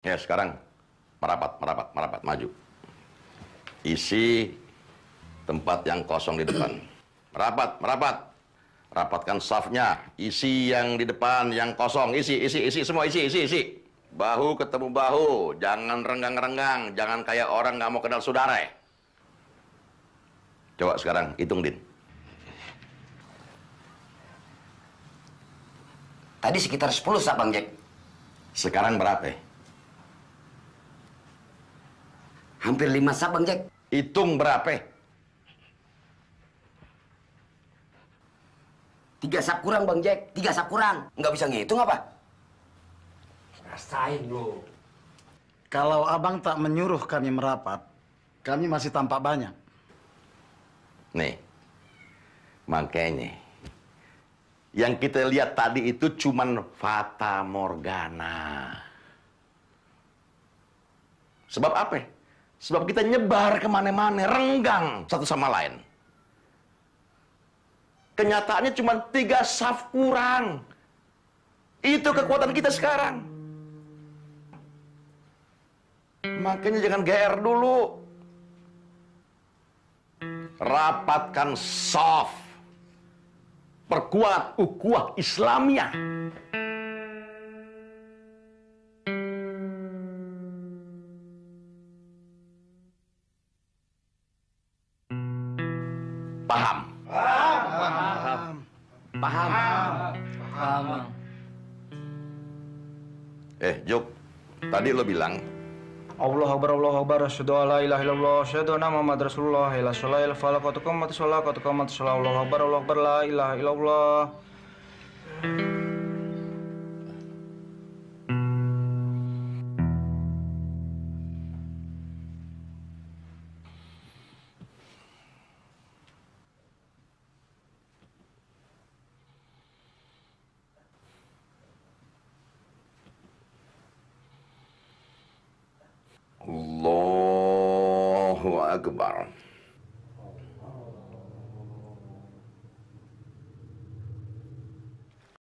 Ya, sekarang merapat, maju. Isi tempat yang kosong di depan. Merapat. Rapatkan safnya. Isi yang di depan, yang kosong. Isi, semua isi. Bahu ketemu bahu. Jangan renggang-renggang. Jangan kayak orang nggak mau kenal saudara. Coba sekarang, hitung, Din. Tadi sekitar 10 sak, Bang Jack. Sekarang berapa? Hampir 5 sak, Bang Jack. Hitung berapa? 3 sak kurang, Bang Jack. 3 sak kurang. Nggak bisa ngitung apa? Rasain lo. Kalau abang tak menyuruh kami merapat, kami masih tampak banyak. Nih, makanya yang kita lihat tadi itu cuman fata morgana. Sebab apa? Sebab kita nyebar kemana-mana, renggang satu sama lain. Kenyataannya cuma 3 saf kurang. Itu kekuatan kita sekarang. Makanya jangan GR dulu. Rapatkan saf. Perkuat ukhuwah Islamiyah. Paham? Paham. Jok, tadi lo bilang Allah Akbar, asyhadu an la ilaha illallah, asyhadu anna Muhammad Rasulullah, ila sholat, ila falak, qad qamatis sholat, Allah Akbar, la ilaha illallah. Allahu Akbar.